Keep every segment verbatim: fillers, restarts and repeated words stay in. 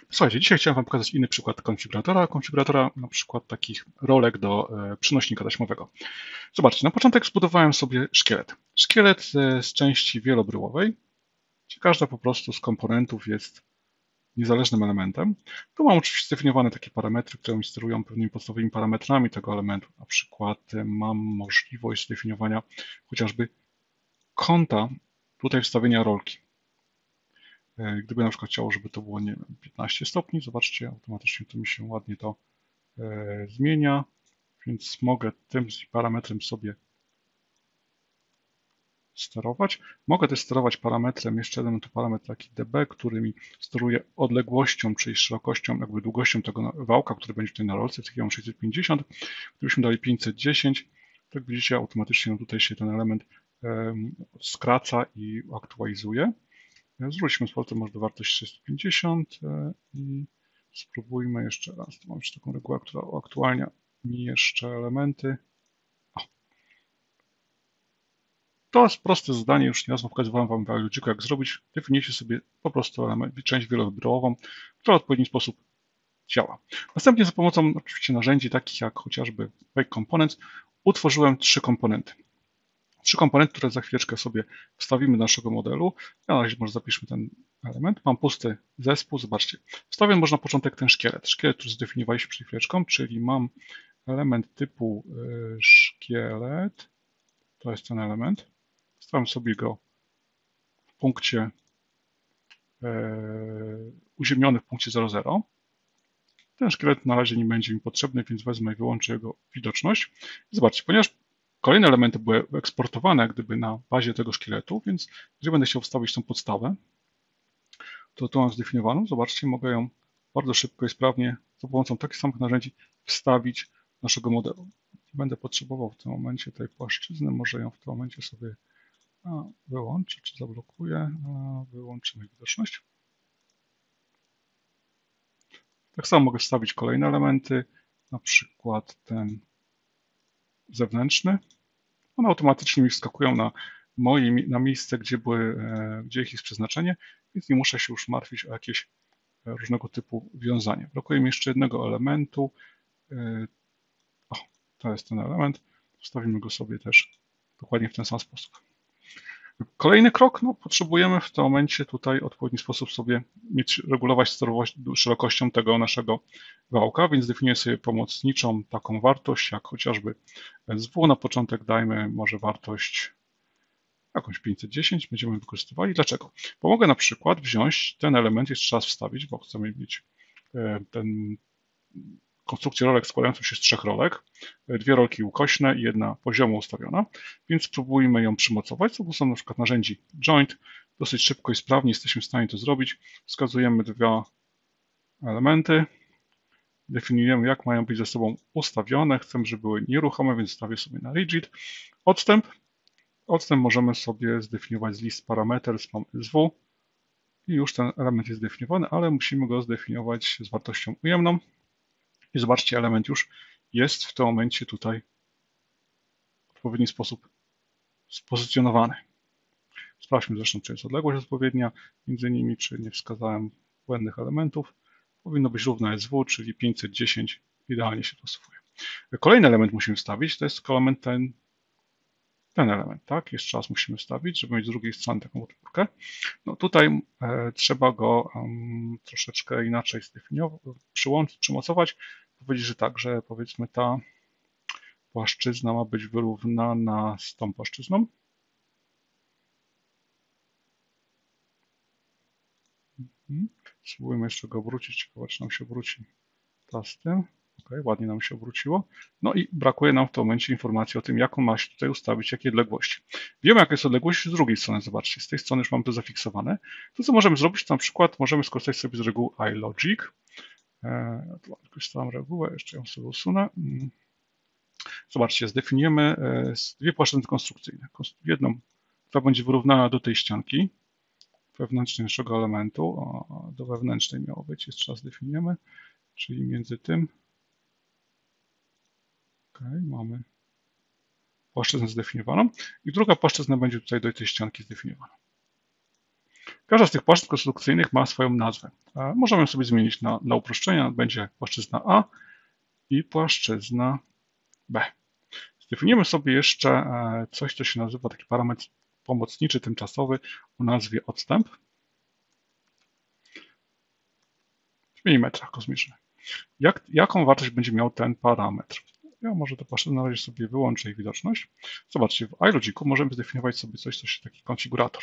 Słuchajcie, dzisiaj chciałem Wam pokazać inny przykład konfiguratora, konfiguratora na przykład takich rolek do e, przenośnika taśmowego. Zobaczcie, na początek zbudowałem sobie szkielet. Szkielet e, z części wielobryłowej, gdzie każda po prostu z komponentów jest niezależnym elementem. Tu mam oczywiście zdefiniowane takie parametry, które mi sterują pewnymi podstawowymi parametrami tego elementu. Na przykład e, mam możliwość zdefiniowania chociażby kąta tutaj wstawienia rolki. Gdyby na przykład chciało, żeby to było, nie wiem, piętnaście stopni, zobaczcie, automatycznie to mi się ładnie to e, zmienia, więc mogę tym parametrem sobie sterować. Mogę też sterować parametrem, jeszcze jeden to parametr taki db, który mi steruje odległością, czyli szerokością, jakby długością tego wałka, który będzie tutaj na rolce, w mam sześćset pięćdziesiąt, gdybyśmy dali pięćset dziesięć, tak widzicie, automatycznie no tutaj się ten element e, skraca i aktualizuje. Zwróćmy z powrotem może do wartości sześćset pięćdziesiąt i spróbujmy jeszcze raz. Tu mam jeszcze taką regułę, która uaktualnia mi jeszcze elementy. O. To jest proste zadanie, już nieraz pokazywałem Wam w Logiku, jak zrobić. Definiujcie sobie po prostu element, część wielowybrową, która w odpowiedni sposób działa. Następnie za pomocą oczywiście narzędzi takich jak chociażby Make Components utworzyłem trzy komponenty. Trzy komponenty, które za chwileczkę sobie wstawimy do naszego modelu. Ja na razie może zapiszmy ten element. Mam pusty zespół, zobaczcie. Wstawię może na początek ten szkielet. Szkielet, który zdefiniowaliśmy przed chwileczką, czyli mam element typu szkielet. To jest ten element. Wstawiam sobie go w punkcie uziemniony w punkcie zero zero. Ten szkielet na razie nie będzie mi potrzebny, więc wezmę i wyłączę jego widoczność. Zobaczcie, ponieważ kolejne elementy były eksportowane jak gdyby na bazie tego szkieletu, więc jeżeli będę chciał wstawić tą podstawę, to tu mam zdefiniowaną. Zobaczcie, mogę ją bardzo szybko i sprawnie za pomocą takich samych narzędzi wstawić do naszego modelu. Będę potrzebował w tym momencie tej płaszczyzny, może ją w tym momencie sobie wyłączę, czy zablokuję. Wyłączymy widoczność. Tak samo mogę wstawić kolejne elementy, na przykład ten zewnętrzny. One automatycznie mi wskakują na moje na miejsce, gdzie, były, gdzie ich jest przeznaczenie, więc nie muszę się już martwić o jakieś różnego typu wiązanie. Brakuje mi jeszcze jednego elementu. O, to jest ten element. Wstawimy go sobie też dokładnie w ten sam sposób. Kolejny krok, no, potrzebujemy w tym momencie tutaj w odpowiedni sposób sobie mieć, regulować sterować szerokością tego naszego wałka, więc definiuję sobie pomocniczą taką wartość, jak chociażby S W. Na początek dajmy może wartość jakąś pięćset dziesięć, będziemy wykorzystywali. Dlaczego? Bo mogę na przykład wziąć ten element, jeszcze raz wstawić, bo chcemy mieć ten konstrukcję rolek składającą się z trzech rolek, dwie rolki ukośne i jedna poziomo ustawiona, więc spróbujmy ją przymocować. Za pomocą na przykład narzędzi Joint, dosyć szybko i sprawnie jesteśmy w stanie to zrobić. Wskazujemy dwa elementy, definiujemy jak mają być ze sobą ustawione, chcemy, żeby były nieruchome, więc stawię sobie na Rigid. Odstęp. Odstęp możemy sobie zdefiniować z list parameters, mam S W i już ten element jest zdefiniowany, ale musimy go zdefiniować z wartością ujemną. I zobaczcie, element już jest w tym momencie tutaj w odpowiedni sposób spozycjonowany. Sprawdźmy zresztą, czy jest odległość odpowiednia między nimi, czy nie wskazałem błędnych elementów. Powinno być równe S W, czyli pięćset dziesięć idealnie się dosłowuje. Kolejny element musimy wstawić, to jest element ten, ten element, tak? Jeszcze raz musimy wstawić, żeby mieć z drugiej strony taką utwórkę. No tutaj e, trzeba go um, troszeczkę inaczej zdefiniować, przyłączyć, przymocować. Powiedzieć, że tak, że powiedzmy ta płaszczyzna ma być wyrównana z tą płaszczyzną. Mhm. Spróbujmy jeszcze go obrócić, ciekawe, czy nam się obróci ta z tym. Ok, ładnie nam się obróciło. No i brakuje nam w tym momencie informacji o tym, jaką ma się tutaj ustawić, jakie odległości. Wiemy, jaka jest odległość z drugiej strony, zobaczcie, z tej strony już mamy to zafiksowane. To, co możemy zrobić, to na przykład możemy skorzystać sobie z reguły iLogic. Ja tu mam jakąś stałą regułę, jeszcze ją sobie usunę. Zobaczcie, zdefiniujemy dwie płaszczyzny konstrukcyjne. Jedną, która będzie wyrównana do tej ścianki wewnętrznej naszego elementu, do wewnętrznej miało być, jeszcze raz zdefiniujemy, czyli między tym. Ok, mamy płaszczyznę zdefiniowaną i druga płaszczyzna będzie tutaj do tej ścianki zdefiniowana. Każda z tych płaszczyzn konstrukcyjnych ma swoją nazwę. Możemy ją sobie zmienić na, dla uproszczenia. Będzie płaszczyzna A i płaszczyzna B. Zdefiniujemy sobie jeszcze coś, co się nazywa taki parametr pomocniczy, tymczasowy o nazwie odstęp w milimetrach kosmicznych. Jak, jaką wartość będzie miał ten parametr? Ja może to płaszczyznę na razie sobie wyłączę ich widoczność. Zobaczcie, w iLogiku możemy zdefiniować sobie coś, coś taki konfigurator.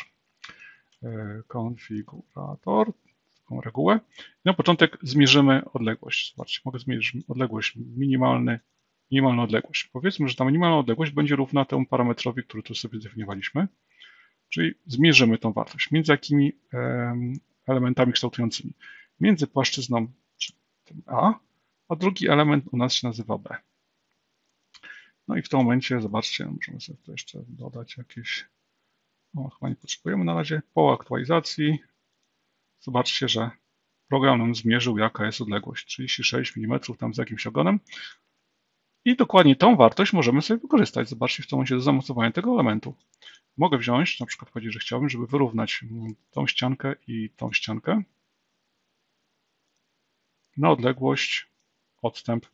Konfigurator, taką regułę. I na początek zmierzymy odległość. Zobaczcie, mogę zmierzyć odległość minimalny, minimalną odległość. Powiedzmy, że ta minimalna odległość będzie równa temu parametrowi, który tu sobie zdefiniowaliśmy. Czyli zmierzymy tą wartość. Między jakimi elementami kształtującymi? Między płaszczyzną A, a drugi element u nas się nazywa B. No i w tym momencie, zobaczcie, możemy sobie tu jeszcze dodać jakieś, no chyba nie potrzebujemy na razie, po aktualizacji, zobaczcie, że program nam zmierzył, jaka jest odległość, trzydzieści sześć milimetrów tam z jakimś ogonem i dokładnie tą wartość możemy sobie wykorzystać. Zobaczcie w tym momencie do zamocowania tego elementu. Mogę wziąć, na przykład powiedzieć, że chciałbym, żeby wyrównać tą ściankę i tą ściankę na odległość, odstęp.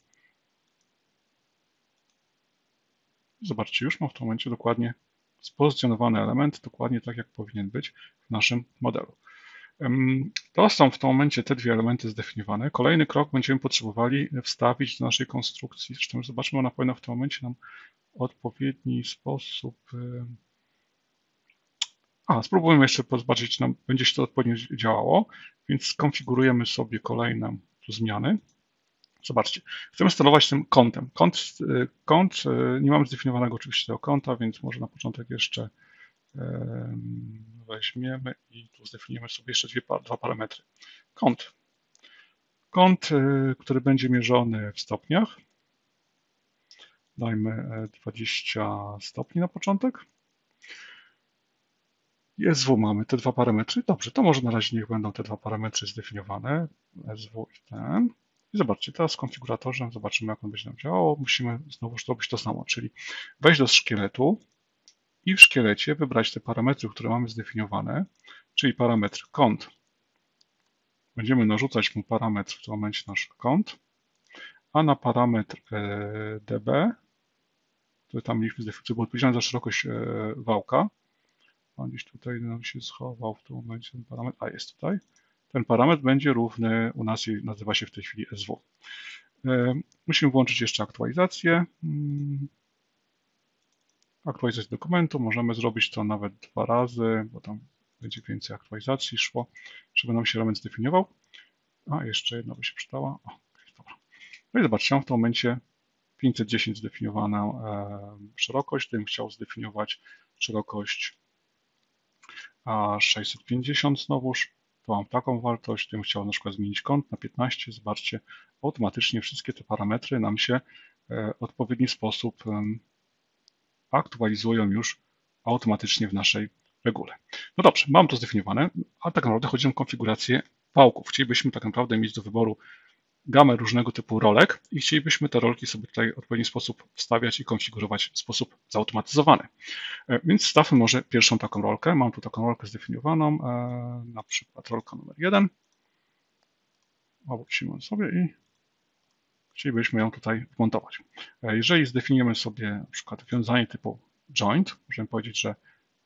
Zobaczcie, już mam w tym momencie dokładnie spozycjonowany element, dokładnie tak, jak powinien być w naszym modelu. To są w tym momencie te dwie elementy zdefiniowane. Kolejny krok będziemy potrzebowali wstawić do naszej konstrukcji. Zresztą zobaczmy, ona powinna w tym momencie nam w odpowiedni sposób... A, spróbujmy jeszcze zobaczyć, czy nam będzie się to odpowiednio działało, więc skonfigurujemy sobie kolejne tu zmiany. Zobaczcie, chcemy sterować tym kątem. Kąt, kąt, nie mamy zdefiniowanego oczywiście tego kąta, więc może na początek jeszcze weźmiemy i tu zdefiniujemy sobie jeszcze dwie, dwa parametry. Kąt. Kąt, który będzie mierzony w stopniach. Dajmy dwadzieścia stopni na początek. I S W mamy te dwa parametry. Dobrze, to może na razie niech będą te dwa parametry zdefiniowane. S W i ten. I zobaczcie, teraz w konfiguratorze zobaczymy, jak on będzie nam działał. Musimy znowu zrobić to samo, czyli wejść do szkieletu i w szkielecie wybrać te parametry, które mamy zdefiniowane, czyli parametr kąt. Będziemy narzucać mu parametr w tym momencie nasz kąt, a na parametr D B, który tam mieliśmy zdefiniować, był odpowiedzialny za szerokość wałka. On gdzieś tutaj nam się schował w tym momencie ten parametr, a jest tutaj. Ten parametr będzie równy, u nas nazywa się w tej chwili S W. Musimy włączyć jeszcze aktualizację. Aktualizację dokumentu. Możemy zrobić to nawet dwa razy, bo tam będzie więcej aktualizacji szło, żeby nam się element zdefiniował. A jeszcze jedna by się przydała. O, okay, dobra. No i zobaczcie, mam w tym momencie pięćset dziesięć zdefiniowaną szerokość. Gdybym chciał zdefiniować szerokość sześćset pięćdziesiąt znowuż, to mam taką wartość. Gdybym chciał na przykład zmienić kąt na piętnaście, zobaczcie, automatycznie wszystkie te parametry nam się w odpowiedni sposób aktualizują już automatycznie w naszej regule. No dobrze, mam to zdefiniowane, a tak naprawdę chodzi o konfigurację wałków. Chcielibyśmy tak naprawdę mieć do wyboru gamę różnego typu rolek i chcielibyśmy te rolki sobie tutaj w odpowiedni sposób wstawiać i konfigurować w sposób zautomatyzowany. Więc wstawmy może pierwszą taką rolkę. Mam tu taką rolkę zdefiniowaną, na przykład rolka numer jeden. Obrócimy sobie i chcielibyśmy ją tutaj wmontować. Jeżeli zdefiniujemy sobie na przykład wiązanie typu joint, możemy powiedzieć, że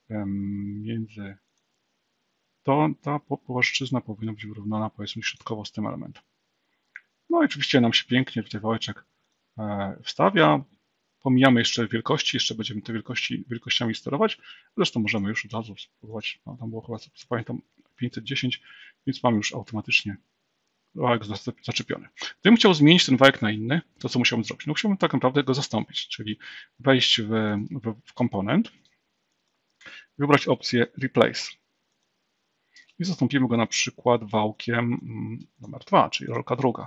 między to ta płaszczyzna powinna być wyrównana, powiedzmy, środkowo z tym elementem. No i oczywiście nam się pięknie tutaj wałeczek wstawia. Pomijamy jeszcze wielkości, jeszcze będziemy te wielkości, wielkościami sterować. Zresztą możemy już od razu spróbować, no, tam było chyba, pamiętam, pięćset dziesięć, więc mamy już automatycznie wałek zaczepiony. Gdybym chciał zmienić ten wałek na inny, to co musiałbym zrobić? No musiałbym tak naprawdę go zastąpić, czyli wejść w, w, w komponent, wybrać opcję Replace i zastąpimy go na przykład wałkiem numer dwa, czyli rolka druga.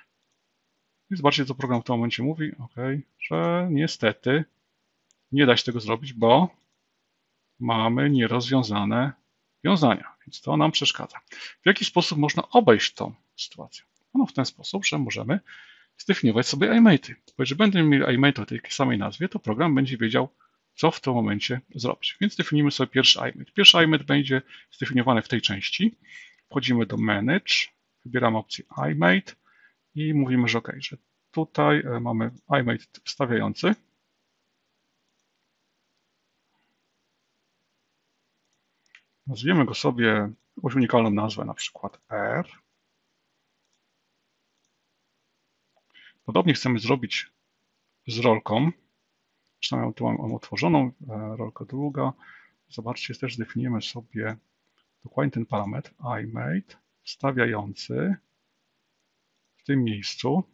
I zobaczcie, co program w tym momencie mówi, ok, że niestety nie da się tego zrobić, bo mamy nierozwiązane wiązania, więc to nam przeszkadza. W jaki sposób można obejść tą sytuację? No w ten sposób, że możemy zdefiniować sobie iMate'y. Bo jeżeli będziemy mieli iMate o tej samej nazwie, to program będzie wiedział, co w tym momencie zrobić. Więc definiujemy sobie pierwszy iMate. Pierwszy iMate będzie zdefiniowany w tej części. Wchodzimy do Manage, wybieramy opcję iMate i mówimy, że OK, że tutaj mamy iMate wstawiający. Nazwiemy go sobie jakąś unikalną nazwę, na przykład R. Podobnie chcemy zrobić z rolką. Przynajmniej tu mam otworzoną, rolka druga. Zobaczcie, też zdefiniujemy sobie dokładnie ten parametr iMate wstawiający w tym miejscu.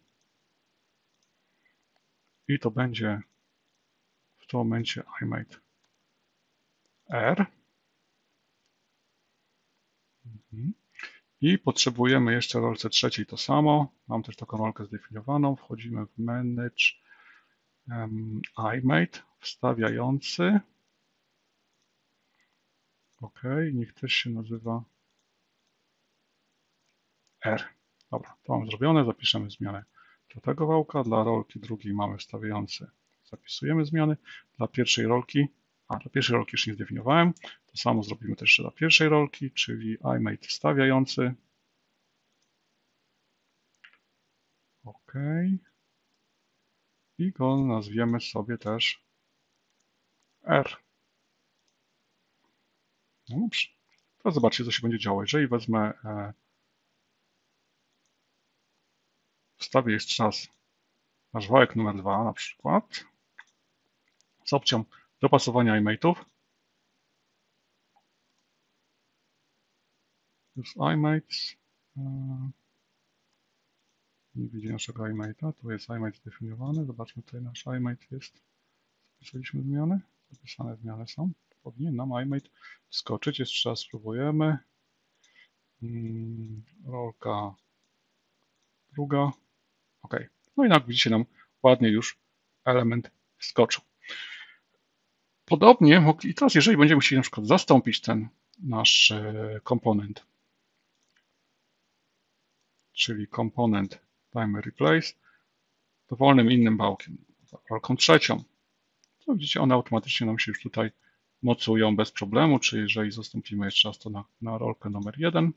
I to będzie w tym momencie iMate R. I potrzebujemy jeszcze rolce trzeciej to samo. Mam też taką rolkę zdefiniowaną. Wchodzimy w Manage um, iMate wstawiający. OK, niech też się nazywa R. Dobra, to mam zrobione. Zapiszemy zmianę dla tego wałka. Dla rolki drugiej mamy wstawiający. Zapisujemy zmiany. Dla pierwszej rolki, a dla pierwszej rolki już nie zdefiniowałem. To samo zrobimy też dla pierwszej rolki, czyli iMate wstawiający. OK. I go nazwiemy sobie też R. No dobrze. Teraz zobaczcie, co się będzie działo. Jeżeli wezmę, e, wstawię jeszcze raz nasz wałek numer dwa na przykład z opcją dopasowania iMate'ów. Już iMates. E, nie widzę naszego iMate'a. Tu jest iMate zdefiniowany. Zobaczmy, tutaj nasz iMate jest. Zapisaliśmy zmiany. Zapisane zmiany są. Powinien nam iMate wskoczyć. Jeszcze raz spróbujemy. Hmm, rolka druga. OK. No i jak widzicie, nam ładnie już element wskoczył. Podobnie, i teraz jeżeli będziemy chcieli na przykład zastąpić ten nasz komponent, czyli komponent timer replace, dowolnym innym wałkiem, rolką trzecią, to widzicie, one automatycznie nam się już tutaj mocują bez problemu, czyli jeżeli zastąpimy jeszcze raz to na, na rolkę numer jeden,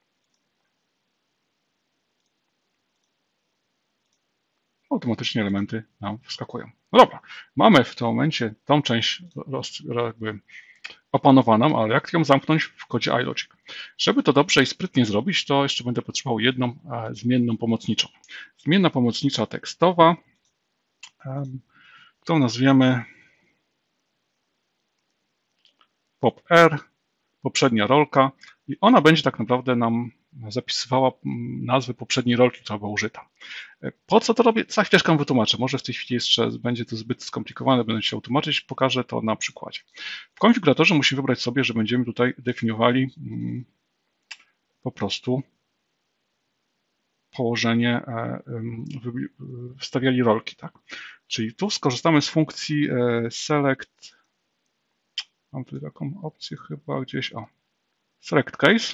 automatycznie elementy nam wskakują. No dobra, mamy w tym momencie tą część jakby opanowaną, ale jak ją zamknąć w kodzie iLogic? Żeby to dobrze i sprytnie zrobić, to jeszcze będę potrzebował jedną zmienną pomocniczą. Zmienna pomocnicza tekstowa, którą nazwiemy pop-r, poprzednia rolka, i ona będzie tak naprawdę nam zapisywała nazwy poprzedniej rolki, która była użyta. Po co to robię? Za chwileczkę wytłumaczę. Może w tej chwili jeszcze będzie to zbyt skomplikowane, będę chciał tłumaczyć, pokażę to na przykładzie. W konfiguratorze musimy wybrać sobie, że będziemy tutaj definiowali po prostu położenie, wstawiali rolki, tak? Czyli tu skorzystamy z funkcji select, mam tutaj taką opcję chyba gdzieś, o, select case.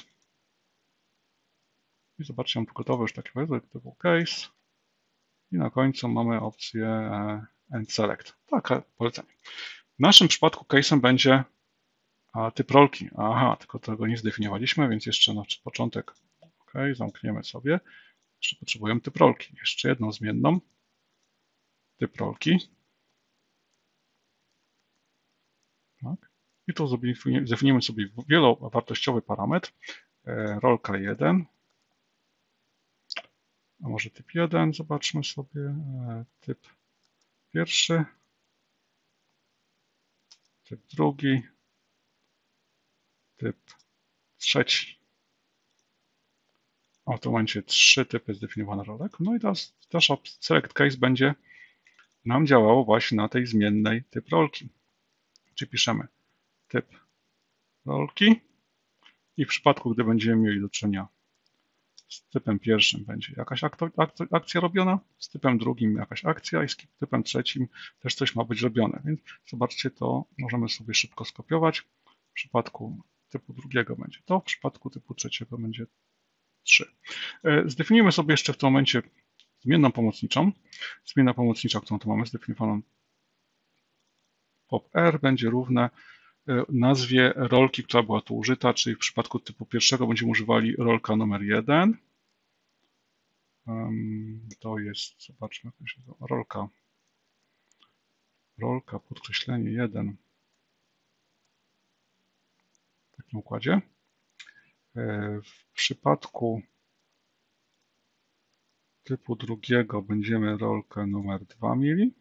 I zobaczcie, mam tu gotowe już takie typu case. I na końcu mamy opcję end select. Takie polecenie. W naszym przypadku case'em będzie typ rolki. Aha, tylko tego nie zdefiniowaliśmy, więc jeszcze na początek OK, zamkniemy sobie. Jeszcze potrzebujemy typ rolki. Jeszcze jedną zmienną. Typ rolki. Tak. I tu zdefiniujemy sobie wielowartościowy parametr. Rolka jeden. A może typ jeden, zobaczmy sobie, typ pierwszy, typ drugi, typ trzeci. A w tym momencie trzy typy zdefiniowane rolek. No i teraz też select case będzie nam działało właśnie na tej zmiennej typ rolki. Czyli piszemy typ rolki i w przypadku, gdy będziemy mieli do czynienia z typem pierwszym będzie jakaś akcja robiona, z typem drugim jakaś akcja i z typem trzecim też coś ma być robione. Więc zobaczcie, to możemy sobie szybko skopiować. W przypadku typu drugiego będzie to, w przypadku typu trzeciego będzie trzy. Zdefiniujemy sobie jeszcze w tym momencie zmienną pomocniczą. Zmienna pomocnicza, którą tu mamy zdefiniowaną pop-r będzie równe nazwie rolki, która była tu użyta, czyli w przypadku typu pierwszego będziemy używali rolka numer jeden. To jest, zobaczmy, jak to się nazywa, rolka, rolka, podkreślenie jeden. W takim układzie. W przypadku typu drugiego będziemy rolkę numer dwa mieli.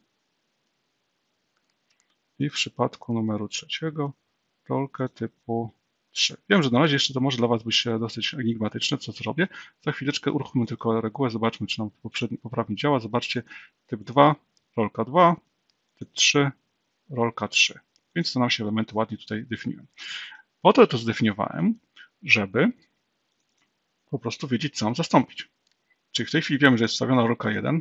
I w przypadku numeru trzeciego rolkę typu trzy. Wiem, że na razie jeszcze to może dla Was być dosyć enigmatyczne, co zrobię. Za chwileczkę uruchomimy tylko regułę, zobaczmy, czy nam poprzednio poprawnie działa. Zobaczcie, typ dwa, rolka dwa, typ trzy, rolka trzy. Więc to nam się elementy ładnie tutaj definiują. Po to to zdefiniowałem, żeby po prostu wiedzieć, co mam zastąpić. Czyli w tej chwili wiemy, że jest wstawiona rolka jeden.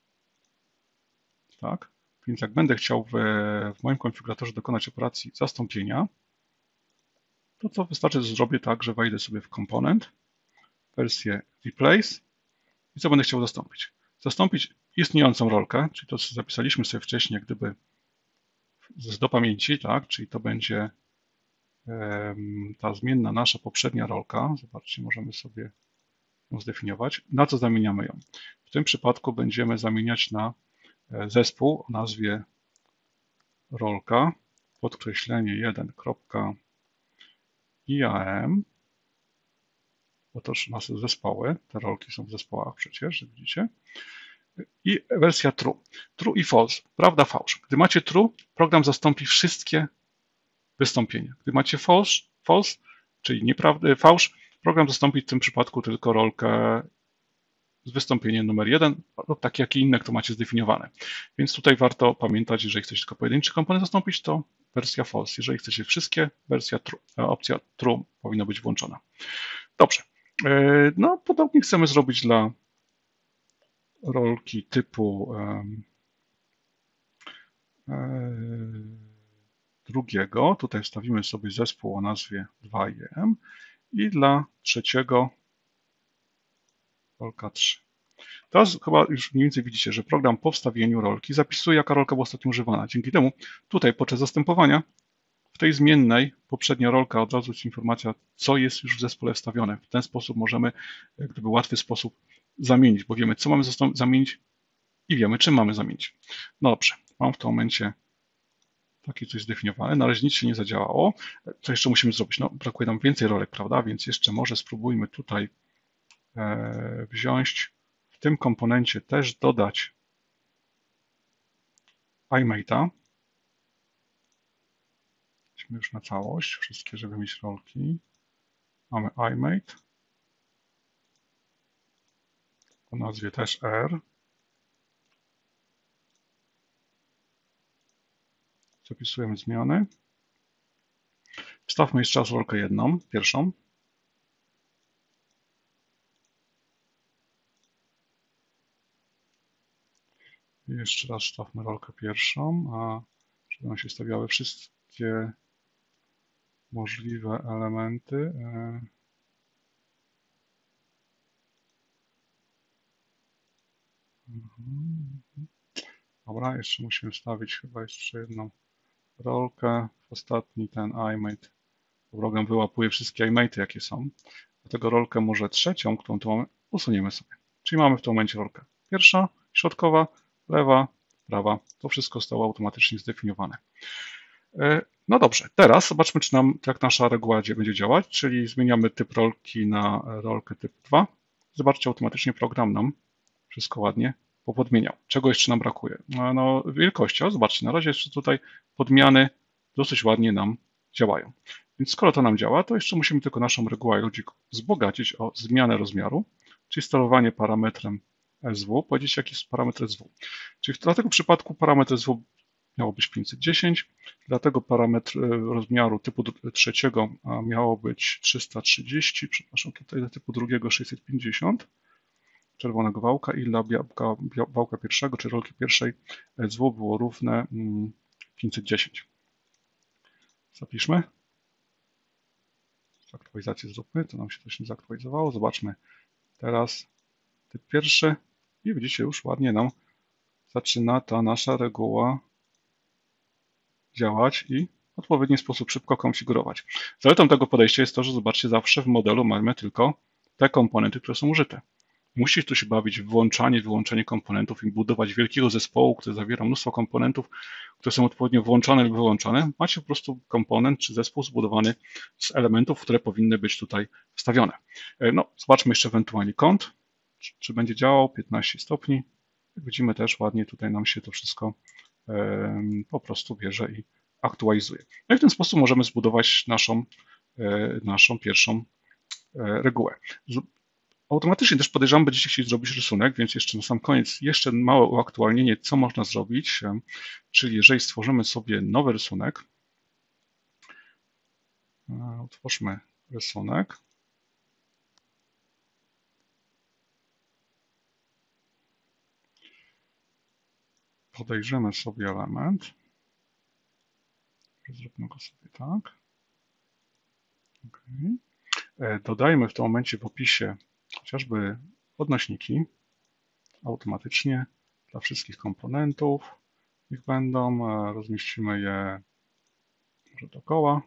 Tak? Więc jak będę chciał w, w moim konfiguratorze dokonać operacji zastąpienia, to co wystarczy, że zrobię tak, że wejdę sobie w komponent, wersję replace i co będę chciał zastąpić? Zastąpić istniejącą rolkę, czyli to, co zapisaliśmy sobie wcześniej, jak gdyby do pamięci, tak? Czyli to będzie um, ta zmienna nasza poprzednia rolka. Zobaczcie, możemy sobie ją zdefiniować. Na co zamieniamy ją? W tym przypadku będziemy zamieniać na zespół o nazwie rolka, podkreślenie jeden kropka I A M. Otóż nasze zespoły, te rolki są w zespołach przecież, widzicie. I wersja true. True i false. Prawda, fałsz. Gdy macie true, program zastąpi wszystkie wystąpienia. Gdy macie false, false czyli nieprawdę, fałsz, program zastąpi w tym przypadku tylko rolkę z wystąpieniem numer jeden, lub takie, jak i inne, które macie zdefiniowane. Więc tutaj warto pamiętać, jeżeli chcecie tylko pojedynczy komponent zastąpić, to wersja false. Jeżeli chcecie wszystkie, wersja true, opcja true powinna być włączona. Dobrze. No, podobnie chcemy zrobić dla rolki typu um, um, drugiego. Tutaj wstawimy sobie zespół o nazwie dwa I M i dla trzeciego rolka trzy. Teraz chyba już mniej więcej widzicie, że program po wstawieniu rolki zapisuje, jaka rolka była ostatnio używana. Dzięki temu tutaj podczas zastępowania w tej zmiennej poprzednia rolka od razu jest informacja, co jest już w zespole wstawione. W ten sposób możemy, jak gdyby łatwy sposób zamienić, bo wiemy, co mamy zamienić i wiemy, czym mamy zamienić. No dobrze, mam w tym momencie takie coś zdefiniowane. Na razie nic się nie zadziałało. Co jeszcze musimy zrobić? No, brakuje nam więcej rolek, prawda? Więc jeszcze może spróbujmy tutaj e, wziąć w tym komponencie też dodać iMate'a. Idźmy już na całość, wszystkie, żeby mieć rolki. Mamy iMate o nazwie też R. Zapisujemy zmiany. Wstawmy jeszcze raz rolkę jedną, pierwszą. I jeszcze raz wstawmy rolkę pierwszą, a żeby nam się stawiały wszystkie możliwe elementy. Dobra, jeszcze musimy wstawić chyba jeszcze jedną rolkę. Ostatni ten iMate. Program wyłapuje wszystkie iMate'y, jakie są. Dlatego rolkę może trzecią, którą tu mamy, usuniemy sobie. Czyli mamy w tym momencie rolkę pierwsza, środkowa, lewa, prawa. To wszystko zostało automatycznie zdefiniowane. No dobrze, teraz zobaczmy, czy nam, jak nasza reguła będzie działać, czyli zmieniamy typ rolki na rolkę typ dwa. Zobaczcie, automatycznie program nam wszystko ładnie popodmieniał. Czego jeszcze nam brakuje? No, wielkości. O, zobaczcie, na razie jeszcze tutaj podmiany dosyć ładnie nam działają. Więc skoro to nam działa, to jeszcze musimy tylko naszą regułę logic wzbogacić o zmianę rozmiaru, czyli sterowanie parametrem S W. Powiedzieć, jaki jest parametr S W. Czyli w tego przypadku parametr S W miało być pięćset dziesięć, dlatego parametr rozmiaru typu trzeciego miało być trzysta trzydzieści, przepraszam, tutaj dla typu drugiego sześćset pięćdziesiąt, czerwonego wałka i dla białka, wałka pierwszego, czy rolki pierwszej S W było równe pięćset dziesięć. Zapiszmy. Aktualizację zróbmy, to nam się coś nie zaktualizowało. Zobaczmy teraz typ pierwszy i widzicie, już ładnie nam zaczyna ta nasza reguła działać i w odpowiedni sposób szybko konfigurować. Zaletą tego podejścia jest to, że zobaczcie, zawsze w modelu mamy tylko te komponenty, które są użyte. Musisz tu się bawić w włączanie, wyłączenie komponentów i budować wielkiego zespołu, który zawiera mnóstwo komponentów, które są odpowiednio włączone lub wyłączone. Macie po prostu komponent czy zespół zbudowany z elementów, które powinny być tutaj wstawione. No, zobaczmy jeszcze ewentualnie kąt, czy, czy będzie działał, piętnaście stopni. Jak widzimy też ładnie tutaj nam się to wszystko um, po prostu bierze i aktualizuje. No i w ten sposób możemy zbudować naszą, naszą pierwszą regułę. Automatycznie też podejrzewam, będziecie chcieli zrobić rysunek, więc jeszcze na sam koniec jeszcze małe uaktualnienie, co można zrobić, czyli jeżeli stworzymy sobie nowy rysunek, utwórzmy rysunek, podejrzymy sobie element, zróbmy go sobie tak, okay. Dodajmy w tym momencie w opisie chociażby odnośniki automatycznie dla wszystkich komponentów. Niech będą, rozmieścimy je może dookoła.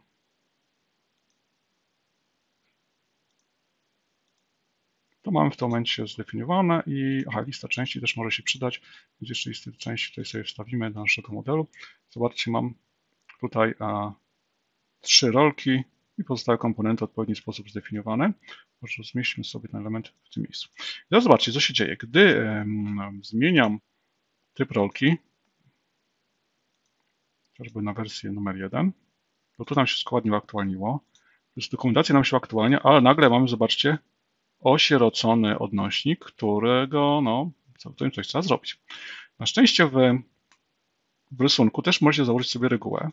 To mamy w tym momencie zdefiniowane i aha, lista części też może się przydać. Więc jeszcze listę części tutaj sobie wstawimy do naszego modelu. Zobaczcie, mam tutaj a, trzy rolki i pozostałe komponenty w odpowiedni sposób zdefiniowane. Może zmieśćmy sobie ten element w tym miejscu. I teraz zobaczcie, co się dzieje. Gdy um, zmieniam typ rolki, chociażby na wersję numer jeden, to tu nam się wszystko ładnie uaktualniło. Już dokumentacja nam się uaktualnia, ale nagle mamy, zobaczcie, osierocony odnośnik, którego, no, co którym coś trzeba zrobić. Na szczęście w, w rysunku też możecie założyć sobie regułę.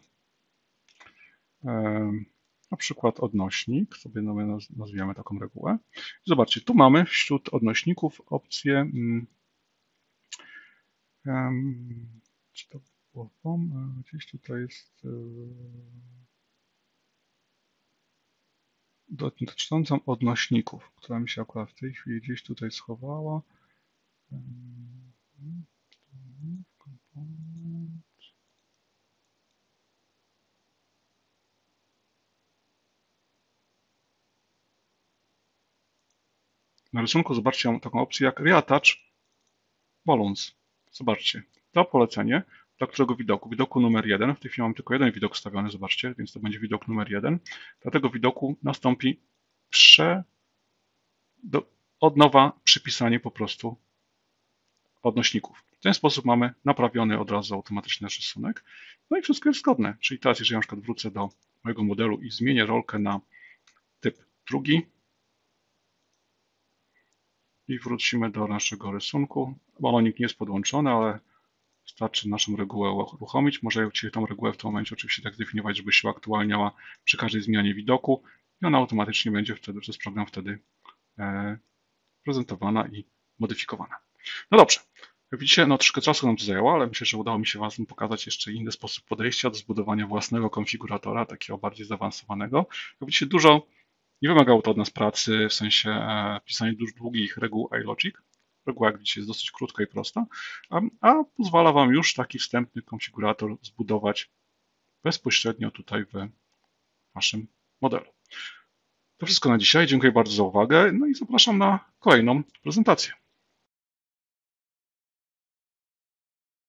Na przykład odnośnik, sobie nazwiemy taką regułę. Zobaczcie, tu mamy wśród odnośników opcję, um, czy to było form? Gdzieś tutaj jest dotyczącą odnośników, która mi się akurat w tej chwili gdzieś tutaj schowała. Na rysunku zobaczcie, mam taką opcję jak Reattach Balloons. Zobaczcie, to polecenie, dla którego widoku? Widoku numer jeden. W tej chwili mam tylko jeden widok ustawiony, zobaczcie, więc to będzie widok numer jeden. Dla tego widoku nastąpi prze... Do... od nowa przypisanie po prostu odnośników. W ten sposób mamy naprawiony od razu automatycznie nasz rysunek. No i wszystko jest zgodne. Czyli teraz, jeżeli na przykład wrócę do mojego modelu i zmienię rolkę na typ drugi, i wrócimy do naszego rysunku. Balonik nie jest podłączony, ale wystarczy naszą regułę uruchomić. Możecie tą regułę w tym momencie oczywiście tak zdefiniować, żeby się uaktualniała przy każdej zmianie widoku i ona automatycznie będzie wtedy przez program wtedy e, prezentowana i modyfikowana. No dobrze. Jak widzicie, no troszkę czasu nam to zajęło, ale myślę, że udało mi się Wam pokazać jeszcze inny sposób podejścia do zbudowania własnego konfiguratora, takiego bardziej zaawansowanego. Jak widzicie, dużo nie wymagało to od nas pracy, w sensie e, pisania dużo długich reguł iLogic. Reguła, jak widzicie, jest dosyć krótka i prosta, a, a pozwala Wam już taki wstępny konfigurator zbudować bezpośrednio tutaj w Waszym modelu. To wszystko na dzisiaj. Dziękuję bardzo za uwagę, no i zapraszam na kolejną prezentację.